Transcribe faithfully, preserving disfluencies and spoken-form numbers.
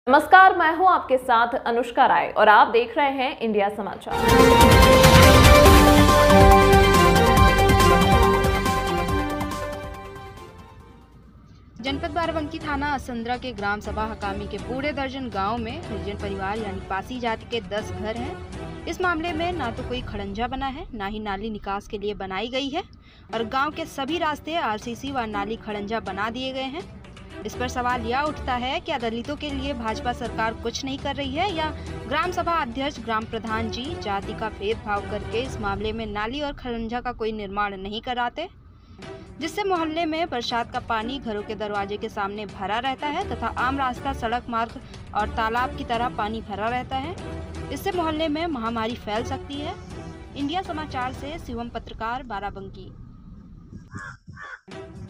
नमस्कार, मैं हूं आपके साथ अनुष्का राय और आप देख रहे हैं इंडिया समाचार। जनपद बाराबंकी थाना असंद्रा के ग्राम सभा हकामी के पूरे दर्जन गांव में हरिजन परिवार यानी पासी जाति के दस घर हैं। इस मामले में ना तो कोई खड़ंजा बना है, ना ही नाली निकास के लिए बनाई गई है और गांव के सभी रास्ते आरसीसी व नाली खड़ंजा बना दिए गए हैं। इस पर सवाल यह उठता है, क्या दलितों के लिए भाजपा सरकार कुछ नहीं कर रही है या ग्राम सभा अध्यक्ष ग्राम प्रधान जी जाति का भेदभाव करके इस मामले में नाली और खड़ंजा का कोई निर्माण नहीं कराते, जिससे मोहल्ले में बरसात का पानी घरों के दरवाजे के सामने भरा रहता है तथा आम रास्ता, सड़क मार्ग और तालाब की तरह पानी भरा रहता है। इससे मोहल्ले में महामारी फैल सकती है। इंडिया समाचार से शिवम पत्रकार, बाराबंकी।